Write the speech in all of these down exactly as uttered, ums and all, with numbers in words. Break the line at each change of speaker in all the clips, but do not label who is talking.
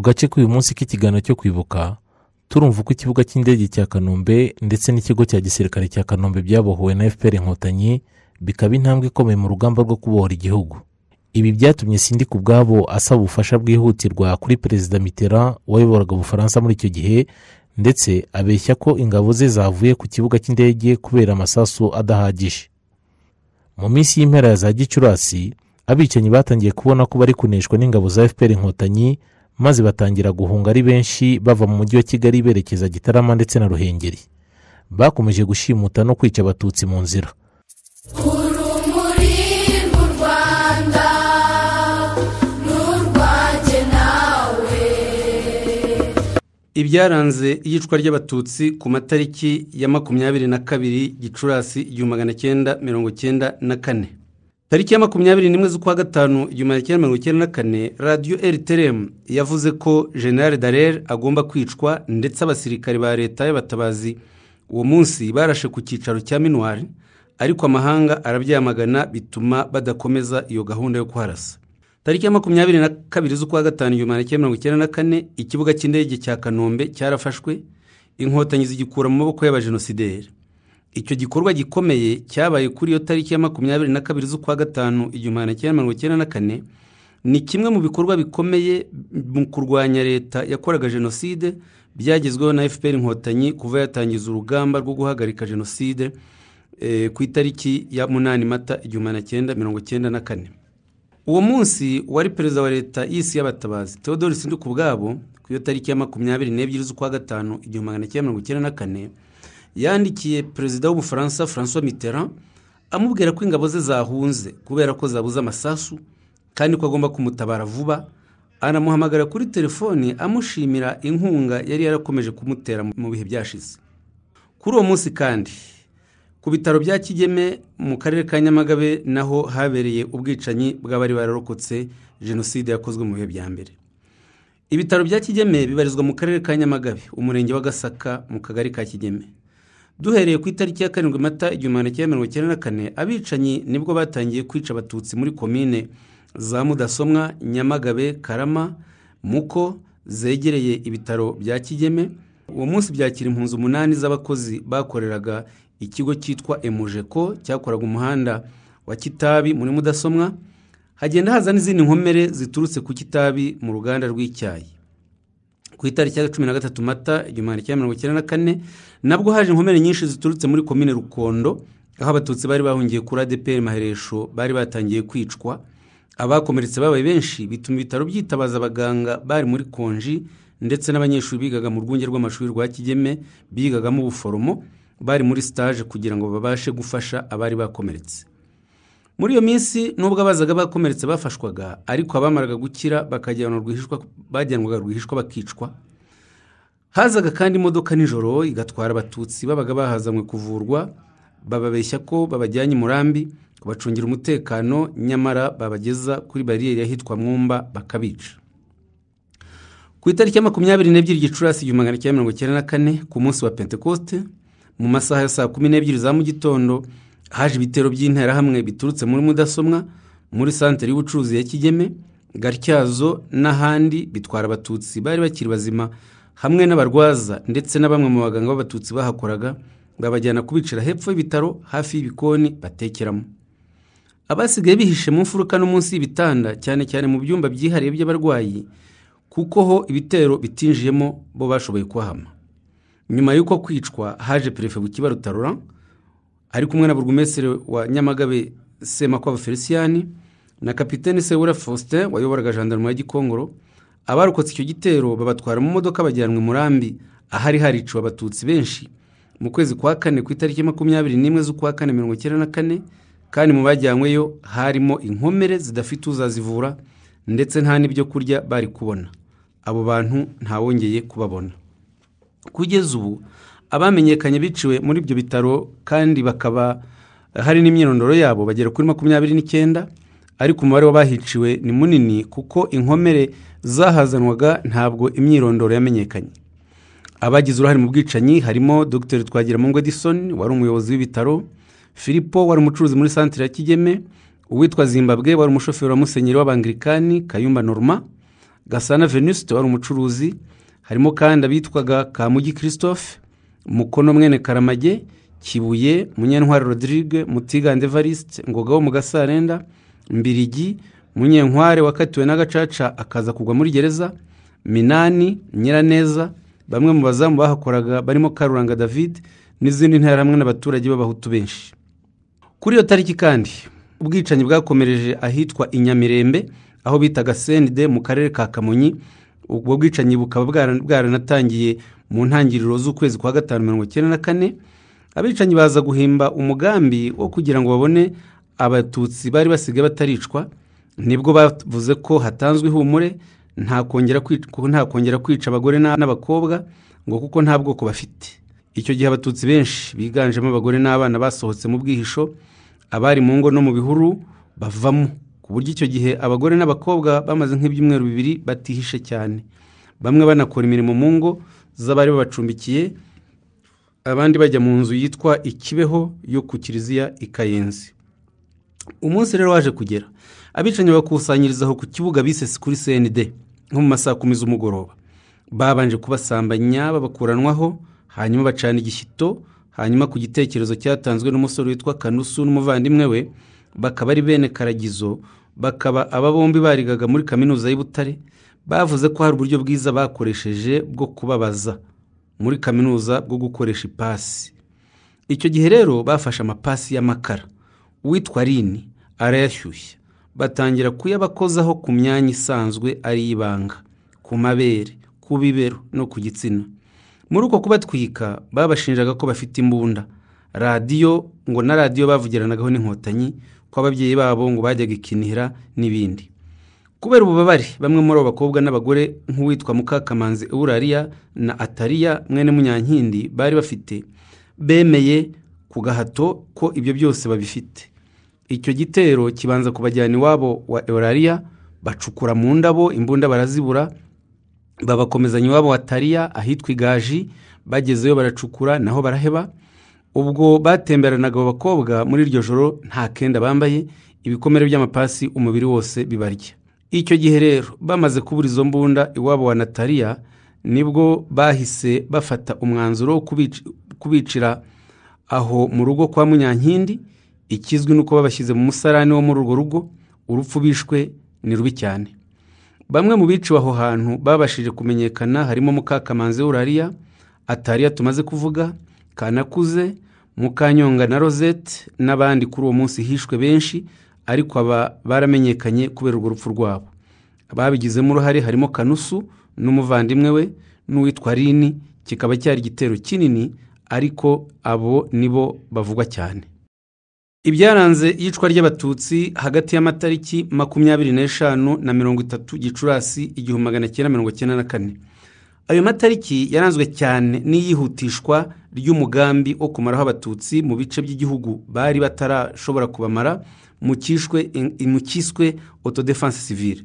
gace k'uyu munsi k'ikiganiro cyo kwibuka turumva uko ikibuga cy'indege cya Kanombe ndetse n'ikigo cya Gisilikare cya Kanombe byabohowe na F P R Inkotanyi bikaba intambwe ikomeye mu rugamba rwo kubohora igihugu. Ibi byatumye Sindikubwabo asaba ubufasha bwihutirwa kuri Perezida Mitterrand wayoboraga Ubufaransa muri icyo gihe, ndetse abeshya ko ingabo ze zavuye ku kibuga cy'indege kubera amasasu adahagije. Mu minsi y'impera ya za Gicurasi, abicanyi batangiye kubona ko bari kuneshwa n'ingabo za F P R Inkotanyi, maze batangira guhunga ari benshi bava mu mujyi wa Kigali berekeza Gitarama ndetse na Ruhengeri. Bakomeje gushimuta no kwica abatutsi mu nzira.
Ibyaranze iyicwa ry'abatutsi ku matariki ya makumyabiri na kabiri Gicurasi igihumbi magana cyenda mirongo cyenda na kane. Tariki ya makumyabiri n'imwe z'ukwa gatanu igihumbi magana cyenda mirongo cyenda na kane, Radio R T R M yavuze ko General Dallaire agomba kwicwa, ndetse abasirikare ba leta y'abatabazi uwo munsi barashe ku cyicaro cya Minuar, ariko amahanga arabyamagana bituma badakomeza iyo gahunda yo kuharasa. Tariki ya makumyabiri na kabiri z'ukwa gatanu igihumbi magana cyenda mirongo cyenda na kane, ikibuga cy'indege cya Kanombe cyarafashwe, Inkotanyi zigikura mu maboko y'abajenosideri. Icyo gikorwa gikomeye cyabaye kuri iyo tariki ya makumyabiri na kabiri z'ukwa gatanu igihumbi magana cyenda mirongo cyenda na kane, ni kimwe mu bikorwa bikomeye mu kurwanya leta yakoraga Jenoside byagezweho na F P R Inkotanyi kuva yatangiza urugamba rwo guhagarika Jenoside e, ku itariki ya munani Mata igihumbi magana cyenda mirongo cyenda na kane. Uwo munsi wari Perezida wa leta y'isi y'abatabazi Theodore Sindikubwabo ku iyo tariki ya makumyabiri n'ebyiri z'ukwa gatanu igihumbi magana cyenda mirongo cyenda na kane yandikiye Perezida w'Ubufaransa François Mitterrand amubwira ko ingabo ze zahunze kubera ko zabuze amasasu kandi ko agomba kumutabara vuba. Anamuhamagara kuri telefoni amushimira inkunga yari yarakomeje kumutera mu bihe byashize. Kuri uwo munsi kandi ku bitaro bya Kigeme mu karere ka Nyamagabe naho habereye ubwicanyi bw'abari bararokotse Jenoside yakozwe mu bihe bya mbere. Ibitaro bya Kigeme bibarizwa mu karere ka Nyamagabe, umurenge wa Gasaka, mu kagari ka Kigeme. Duhereye ku itariki ya karindwi Mata igihumbi magana cyenda mirongo cyenda na kane, abicanyi nibwo batangiye kwica abatutsi muri komine za Mudasomwa, Nyamagabe, Karama, Muko zegereye ibitaro bya Kigeme. Uwo munsi byakira impunzi umunani z'abakozi bakoreraga ikigo cyitwa Emujeko cyakoraga umuhanda wa Kitabi muri Mudasomwa. Hagenda haza n'izindi nkomere ziturutse ku Kitabi mu ruganda rw'icyayi. Ku itariki ya cumi na gatatu Mata igihumbi magana cyenda mirongo cyenda na kane, nabwo haje inkomere nyinshi ziturutse muri komine Rukondo, aho abatutsi bari bahungiye kuri A D P R Maheresho bari batangiye kwicwa. Abakomeretse babaye benshi bituma ibitaro byitabaza abaganga bari muri konji, ndetse n'abanyeshuri bigaga mu rwunge rw'amashuri rwa Kigeme bigagamo ubuforomo bari muri stage kugira ngo babashe gufasha abari bakomeretse. Muri iyo minsi nubwo abazaga bakomeretse bafashwaga, ariko abamaraga gukira bakajyanwa rwihishwa bajyanwaga rwihishwa bakicwa. Hazaga kandi imodoka nijoro igatwara abatutsi babaga bahazanywe kuvurwa, bababeshya ko babajyanye Murambi kubacungira umutekano, nyamara babageza kuri bariyeri yahitwa Mwumba bakabica. Ku itariki ya makumyabiri n'ebyiri Gicurasi igihumbi magana cyenda mirongo cyenda na kane, ku munsi wa Pentecoste, mu masaha ya saa kumi n'ebyiri za mu gitondo, haje ibitero by'interahamwe biturutse muri Mudasomwa, muri santere y'ubucuruzi ya Kigeme, Gatyazo n'ahandi, bitwara abatutsi bari bakiri bazima hamwe n'abarwaza ndetse na bamwe mu baganga b'abatutsi bahakoraga, babajyana kubicira hepfo y'ibitaro hafi y'ibikoni batekeramo. Abasigaye bihishe mu mfuruka no munsi y'ibitanda, cyane cyane mu byumba byihariye by'abarwayi, kuko ho ibitero bitinjiyemo bo bashoboye kuhama. Nyuma y'uko kwicwa haje Perefe Bukiba Rutarura ari kumwe na burugumestre wa Nyamagabe Semakwabo Feliciani na Kapiteni Sewura Faustin wayoboraga gendarmerie ya Gikongoro. Abarokotse icyo gitero babatwara mu modoka bajyanwe Murambi, ahari hariciwe abatutsi benshi mu kwezi kwa kane ku itariki makumyabiri n'imwe z'ukwa kane mirongo cyenda na kane, kandi mu bajyanyweyo harimo inkomere zidafite uzazivura, ndetse nta n'ibyo kurya bari kubona. Abo bantu ntawongeye kubabona. Kugeza ubu abamenyekanye biciwe muri ibyo bitaro kandi bakaba hari n'imyirondoro yabo bagera kuri makumyabiri n'icyenda, ariko umubare w'abahiciwe ni munini kuko inkomere zahazanwaga ntabwo imyirondoro yamenyekanye. Abagize uruhare mu bwicanyi harimo Dr Twagiramungu Edison wari umuyobozi w'ibitaro, Filipo wari umucuruzi muri santere ya Kigeme, uwitwa Zimbabwe wari umushoferi wa Musenyeri w'Abanglikani Kayumba Norma, Gasana Venuste wari umucuruzi, harimo kandi abitwaga Kamugi Christophe, Mukono mwene Karamage, Kibuye, Munyentwari Rodrigue, Mutigande Evariste, Ngoga wo mu Gasarenda, Mbirigi, Munyentwari wakatiwe n'agacaca akaza kugwa muri gereza, Minani, Nyiraneza, bamwe mu bazamu bahakoraga barimo Karuranga David n'izindi ntara hamwe n'abaturage b'abahutu benshi. Kuri iyo tariki kandi ubwicanyi bwakomereje ahitwa Inyamirembe aho bitaga Sendide mu karere ka Kamonyi. Ubwo bwicanyi bukaba bwaranatangiye mu ntangiriro z'ukwezi kwa gatanu mirongo icyenda na kane. Abicanyi baza guhimba umugambi wo kugira ngo babone abatutsi bari basigaye bataricwa. Nibwo bavuze ko hatanzwe ihumure, nta kongera kwica nta kongera kwica abagore n'abakobwa ngo kuko nta bwoko bafite. Icyo gihe abatutsi benshi biganjemo abagore n'abana basohotse mu bwihisho, abari mu ngo no mu bihuru bavamo, ku buryo icyo gihe abagore n'abakobwa bamaze nk'ibyumweru bibiri batihishe cyane, bamwe banakora imirimo mu ngo z'abari babacumbikiye, abandi bajya mu nzu yitwa Ikibeho yo ku Kiliziya i Kayenzi. Umunsi rero waje kugera, abicanyi bakusanyirizaho ku kibuga bice kuri C N D nko mu masaha kumi z'umugoroba. Babanje kubasambanya babakuranwaho, hanyuma bacana igishyito, hanyuma ku gitekerezo cyatanzwe n'umusore witwa Kanusu n'umuvandimwe we, bakaba ari bene Karagizo, bakaba aba bombi barigaga muri kaminuza y'Ibutare, bavuze ko hari uburyo bwiza bakoresheje bwo kubabaza muri kaminuza bwo gukoresha ipasi. Icyo gihe rero bafashe amapasi y'amakara, uwitwa Rini arayashyushya, batangira kuyabakozaho ku myanya isanzwe ari ibanga, ku mabere, ku bibero no ku gitsina. Muri uko kubatwika babashinjaga ko bafite imbunda, radiyo ngo na radiyo bavugiranagaho n'inkotanyi, ko ababyeyi babo ngo bajyaga ikinihira n'ibindi. Kubera ububabare bamwe muri abo bakobwa n'abagore nk'uwitwa Mukakamanzi Euraria na Atariya mwene Munyankindi bari bafite, bemeye ku gahato ko ibyo byose babifite. Icyo gitero kibanza kubajyana iwabo wa Euraria, bacukura mu ndabo, imbunda barazibura, babakomezanya iwabo wa Atariya ahitwa Igaji, bagezeyo baracukura naho baraheba. Ubwo batemberanaga abo bakobwa muri iryo joro nta kenda bambaye, ibikomere by'amapasi umubiri wose bibarya. Icyo gihe rero bamaze kubura izo mbunda iwabo wa Nataliya, nibwo bahise bafata umwanzuro wo kubicira aho mu rugo kwa Munyankindi. Ikizwi nuko babashyize mu musarani wo muri urwo rugo. Urupfu bishwe ni rubi cyane. Bamwe mu biciwe aho hantu babashije kumenyekana harimo Mukakamanzi Euraria, Atariya tumaze kuvuga, Kanakuze, Mukanyonga na Rosette n'abandi. Kuri uwo munsi hishwe benshi, ariko aba baramenyekanye kubera urwo rupfu rwabo. Ababigizemo uruhare harimo Kanusu n'umuvandimwe we n'uwitwa Rini. Kikaba cyari igitero kinini, ariko abo nibo bavugwa cyane. Ibyaranze iyicwa ry'abatutsi hagati y'amatariki makumyabiri n'eshanu na mirongo itatu Gicurasi igihumbi magana cyenda mirongo cyenda na kane. Ayo matariki yaranzwe cyane n'iyihutishwa ry'umugambi wo kumaraho abatutsi mu bice by'igihugu bari batarashobora kubamara mu kishwe mu kiswe autodefense civile.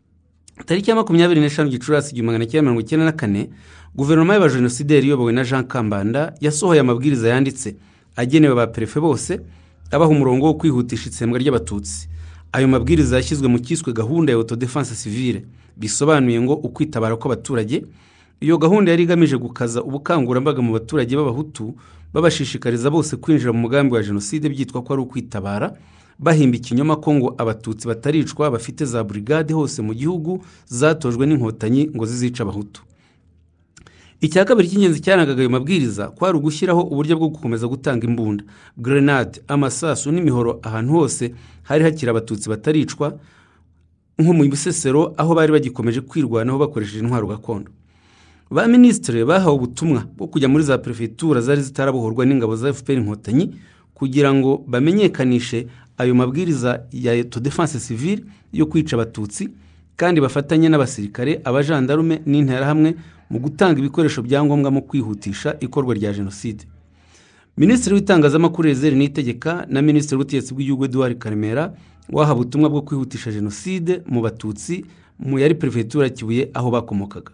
Tariki ya makumyabiri n'eshanu Gicurasi igihumbi magana cyenda mirongo cyenda na kane, guverinoma y'abajenosideri iyobowe na Jean Kambanda yasohoye amabwiriza yanditse agenewe ba prefe bose, abaha umurongo wo kwihutisha itsembwa ry'abatutsi. Ayo mabwiriza yashyizwe mu kiswe gahunda ya autodefense civile, bisobanuye ngo ukwitabara kw'abaturage. Iyo gahunda yari igamije gukaza ubukangurambaga mu baturage b'abahutu, babashishikariza bose kwinjira mu mugambi wa Jenoside byitwa ko ari ukwitabara, bahimba ikinyoma ko ngo abatutsi bataricwa bafite za brigade hose mu gihugu zatojwe n'inkotanyi ngo zizica abahutu. Icya kabiri cy'ingenzi cyarangaga ayo mabwiriza kwari ugushyiraho uburyo bwo gukomeza gutanga imbunda, grenade, amasasu n'imihoro ahantu hose hari hakiri abatutsi bataricwa, nko mu Bisesero aho bari bagikomeje kwirwanaho bakoresheje intwaro gakondo. Ba ministre bahawe ubutumwa bwo kujya muri za prefecture zari zitarabohorwa n'ingabo za F P R Inkotanyi kugira ngo bamenyekanishe ayo mabwiriza ya autodefense civile yo kwica abatutsi, kandi bafatanye n'abasirikare, abajandarume n'intera hamwe mu gutanga ibikoresho byangombwa mu kwihutisha ikorwa rya Jenoside. Minisitiri w'itangazamakuru Rezeri Niyitegeka na Minisitiri w'ubutegetsi bw'igihugu Edouard Karemera waha ubutumwa bwo kwihutisha Jenoside mu batutsi mu yari prefecture Kibuye aho bakomokaga.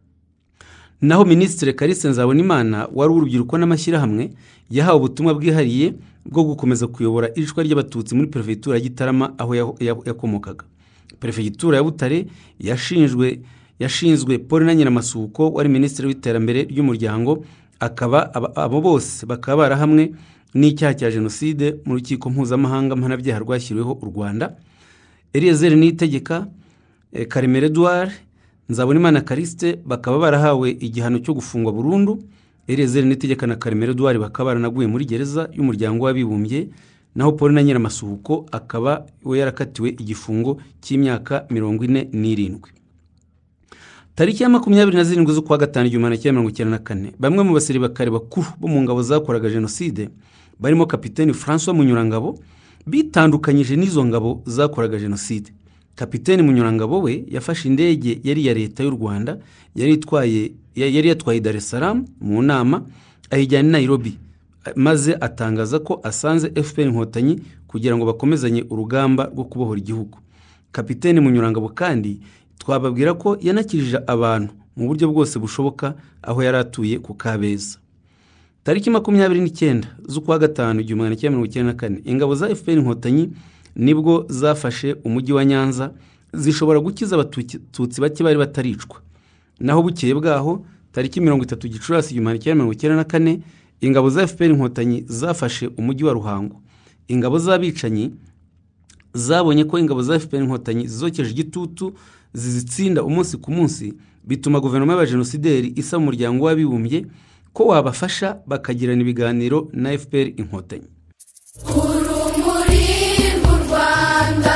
Naho Minisitiri Kalise Nzabonimana wari urubyiruko n'amashyirahamwe yahawe ubutumwa bwihariye bwo gukomeza kuyobora icwa ry'abatutsi muri prefecture ya Gitarama aho yakomokaga. perefegitura ya Butare yashinzwe yashinzwe Paul na Nyiramasuko wari minisitiri w'iterambere ry'umuryango, akaba abo bose bakaba barahamwe n'icyaha cya Jenoside mu rukiko mpuzamahanga mpanabyaha rwashyiriweho u Rwanda. Eliezer Niyitegeka, Karemera Edouard, Nzabonimana Kariste bakaba barahawe igihano cyo gufungwa burundu. Eliezer Niyitegeka na Karemera Edouard bakaba baranaguye muri gereza y'umuryango w'abibumbye, naho Paul na Nyiramasuko akaba we yarakatiwe igifungo cy'imyaka mirongo ine n'irindwi. Tariki ya makumyabiri na zirindwi z'ukwa gatanu igihumbi kimwe mirongo icyenda na kane, bamwe mu basirikare bakuru bo mu ngabo zakoraga Jenoside barimo Kapiteni François Munyurangabo bitandukanyije n'izo ngabo zakoraga Jenoside. Kapiteni Munyurangabo we yafashe indege yari ya leta y'u Rwanda yari itwaye yari yatwaye Dar es Salaam mu nama ayijyana i Nairobi, maze atangaza ko asanze F P R Inkotanyi kugira ngo bakomezanye urugamba rwo kubohora igihugu. Kapiteni Munyurangabo kandi twababwira ko yanakirije abantu mu buryo bwose bushoboka aho yari atuye ku Kabeza. Tariki makumyabiri n'icyenda z'ukwa gatanu igihumbi kimwe mirongo icyenda na kane, ingabo za F P R Inkotanyi nibwo zafashe umujyi wa Nyanza, zishobora gukiza abatutsi bake bari bataricwa. Naho bukeye bwaho tariki mirongo itatu Gicurasi igihumbi kimwe mirongo icyenda na kane, ingabo za F P R Inkotanyi zafashe umujyi wa Ruhango. Ingabo z'abicanyi zabonye ko ingabo za F P R Inkotanyi zizokeje igitutu zizitsinda umunsi ku munsi, bituma guverinoma y'abajenosideri isa mu muryango w'abibumbye ko wabafasha bakagirana ibiganiro na F P R Inkotanyi.
Urumuri mu Rwanda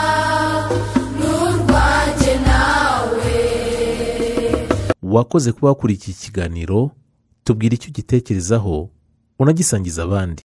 n'urwanjye nawe.
Wakoze kuba wakurikiye ikiganiro, tubwira icyo ugitekerezaho unagisangiza abandi.